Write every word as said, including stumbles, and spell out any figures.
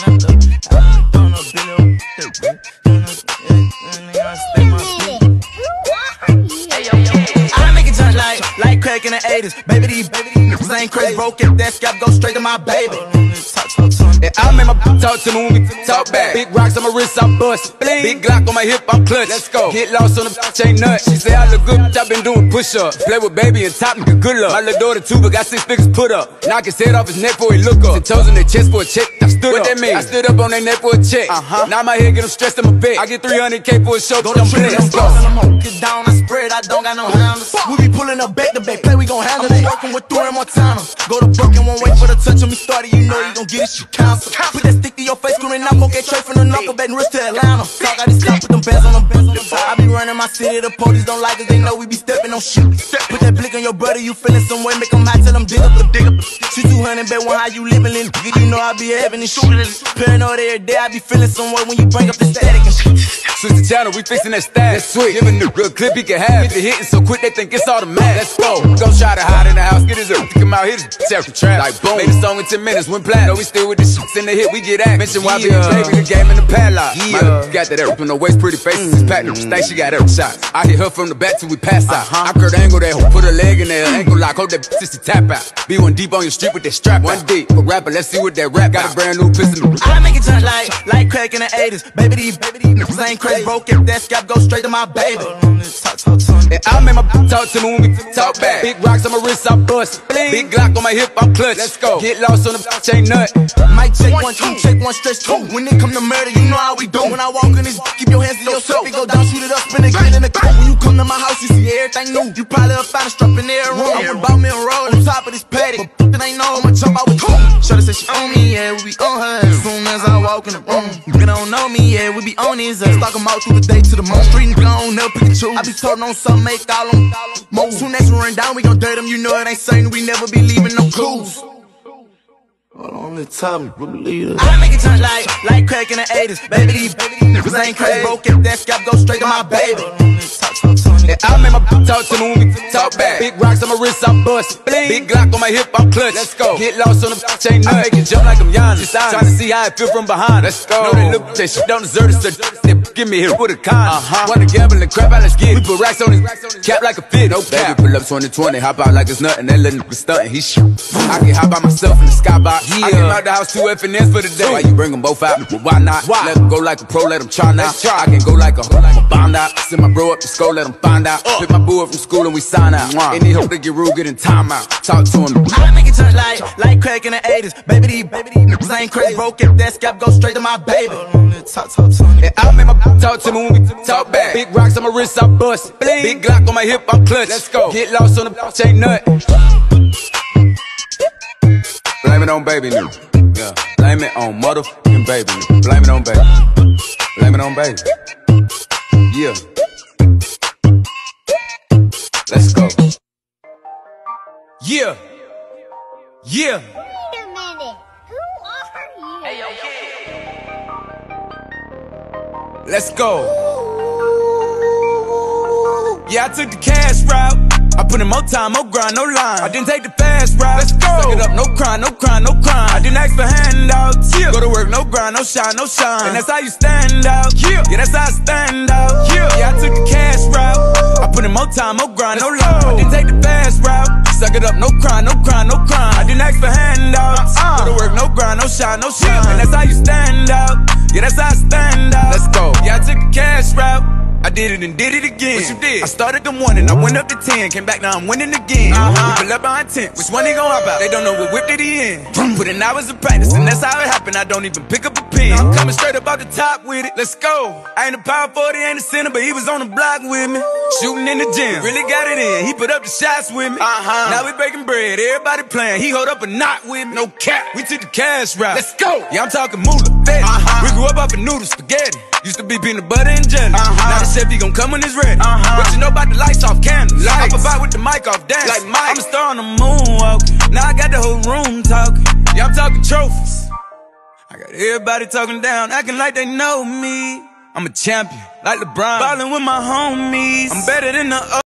I make it touch like, like crack in the eighties. Baby, these, baby, these niggas ain't crazy. Broke if that scalp go straight to my baby. And I make my talk to me when we talk back. Big rocks on my wrist, I'm bust. Big Glock on my hip, I'm clutch. Let's go. Get lost on the chain nut. She say I look good, I've been doing push-ups. Play with baby and top nigga, good luck. My little daughter too, but got six figures put up. Knock his head off his neck before he look up. Ten toes in their chest for a check, I stood what up. What that mean? I stood up on their neck for a check. Uh-huh. Now my head get them stressed in my bed. I get three hundred K for a show, go to the Let's go. Get down, I spread, I don't got no handles. We be pulling up back to back, play, we gon' handle it. Working with three Montana. Go to broken, won't wait for the touch on me started. You know you gon' get it, you cancel. Put that stick to your face, screwing up, okay, straight from the knuckle, back and wrist to Atlanta. Talk out this stuff, put them bands on them bands on the bar. I be running my city, the police don't like us, they know we be stepping on shit. Put that blick on your brother, you feeling some way, make them hot, tell them dig up, dig up. Shoot two hundred, bet one how you living, little nigga, you know I be having this shit. Paranoid every day, I be feeling some way when you bring up the static and shit. Switch the channel, we fixing that stack. That's sweet. Giving the real clip he can have. Get the hitting so quick they think it's automatic. Let's go. Go try to hide in the house, get his up. Come out, hit his check from trap. Like boom. Made a song in ten minutes, went platinum. No, we still with the shits in the hit, we get at. Mention why yeah. Baby, the game in the padlock. Yeah. My little got that up, no waist, pretty faces, mm. Platinum. Think she got every shot. I hit her from the back till we pass out. Uh-huh. I curved angle that hoe, put her leg in there, ankle lock, hold that bitch to tap out. Be one deep on your street with that strap. One deep, a rapper, let's see what that rap got. A brand new pistol. I make it touch like, like crack in the eighties. Baby, these, baby, these niggas ain't crazy. Broke if that scalp go straight to my baby. And I make my talk to me when we talk back. Big rocks on my wrist, I'm bust. Big Glock on my hip, I'm clutch. Let's go. Get lost on the chain nut. Might check one, two, check one, stretch two. When it come to murder, you know how we do. When I walk in this, keep your hands to yourself. It go down, shoot it up, spin it, get in the coat. When you come to my house, you see everything new. You probably will find a strap in there room. I'm about me and roll on top of this paddock. But that ain't know I'ma jump out with two. Shorty said she on me, yeah, we be on her. As soon as I walk in the room, they don't know me, yeah, we be on his ass. Stalk him out through the day to the moon. Street and gone, never pick and choose. I be told on something, make all them. Most soon as we run down, we gon' dirt them. You know it ain't certain, we never be leaving no clues. Hold on, let's tell me, believe it. I make it touch like, like crack in the eighties. Baby, these, baby, these niggas ain't crazy. Broke if that scalp go straight to my baby. And I make my talk to me when we talk back. Big rocks on my wrist, I'm bust. Big Glock on my hip, I'm clutch. Let's go. Get lost on the chain nut. I make it jump like I'm Giannis. Trying to see how it feel from behind. Let's go. Know they look, that shit don't deserve it. So they give me here with a con. Uh-huh. Wanna gamble and crap out, let's get it. We put racks on his cap like a fit. No cap. Baby, pull up twenty twenty, hop out like it's nothing. That little nigga stuntin', he shoot. I can hop by myself in the skybox. Yeah. I came out the house two F and N's for the day. Why you bring them both out? Well, why not? Why? Let them go like a pro, let them try now. I can go like a, like a bomb out. Send my bro up to school, let him find out. Uh. Pick my boo up from school and we sign out. Wow. And he hope they get rude, get in time out. Talk to him. I make it touch like, like crack in the eighties. Baby, these, baby, these niggas ain't crazy. Broke if that scalp go straight to my baby. Talk, talk, talk. And I make my talk to me when we talk back. Big rocks on my wrist, I'm bust. Big Glock on my hip, I'm clutch. Let's go. Get lost on the chain nut. Blame it on baby new. Yeah. Blame it on motherfucking baby new. Blame it on baby. Blame it on baby. Yeah. Let's go. Yeah. Yeah. Wait a minute. Who are you? Hey, yo, kid. Let's go. Yeah, I took the cash route. I put in more time, more grind, no line. I didn't take the fast route. Let's go. Suck it up, no crime, no crime, no crime. I didn't ask for handouts. Yeah. Go to work, no grind, no shine, no shine. And that's how you stand out. Yeah, yeah, that's how I stand out. Yeah, yeah, I took the cash route. I put in more time, more grind, no line. I didn't take the fast route. Suck it up, no crime, no crime, no crime. I didn't ask for handouts. Uh-uh. Go to work, no grind, no shine, no shine. And that's how you stand out. Yeah, that's how I stand out. Let's go. Yeah, I took the cash route. I did it and did it again. What you did? I started the one and I went up to ten. Came back, now I'm winning again. Uh-huh. We pull up behind ten. Which one they gon' hop out? They don't know what whip did he in. Put in hours of practice and that's how it happened. I don't even pick up a pen. I'm coming straight up out the top with it. Let's go. I ain't a power forty, ain't a center, but he was on the block with me. Shooting in the gym, really got it in. He put up the shots with me. Uh-huh. Now we breaking bread, everybody playing. He hold up a knot with me. No cap. We took the cash route. Let's go. Yeah, I'm talking moolah, fat. Uh-huh. We grew up off of noodles, spaghetti. Used to be peanut butter and jelly. Uh-huh. Now the chef, he gon' come when it's ready. Uh-huh. What you know about the lights off candles? Lights. I provide with the mic off dance. Like Mike. I'm a star on the moonwalk. Now I got the whole room talking. Yeah, I'm talking trophies. I got everybody talking down, acting like they know me. I'm a champion, like LeBron. Ballin' with my homies. I'm better than the